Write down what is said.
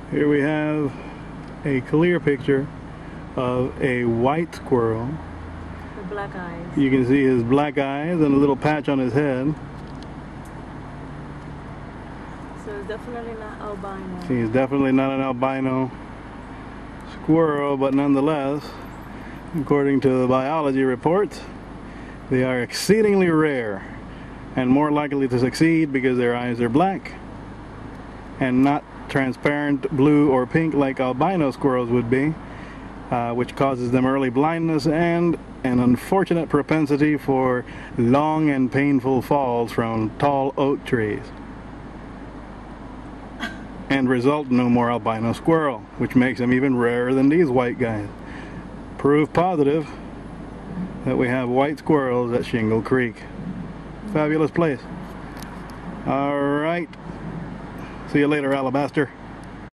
Here we have a clear picture of a white squirrel. With black eyes. You can see his black eyes and a little patch on his head. So it's definitely not albino. He's definitely not an albino squirrel, but nonetheless, according to the biology reports, they are exceedingly rare and more likely to succeed because their eyes are black and not transparent blue or pink like albino squirrels would be, which causes them early blindness and an unfortunate propensity for long and painful falls from tall oak trees, and result in no more albino squirrel, which makes them even rarer than these white guys. Proof positive that we have white squirrels at Shingle Creek. Fabulous place. All right. See you later, Alabaster.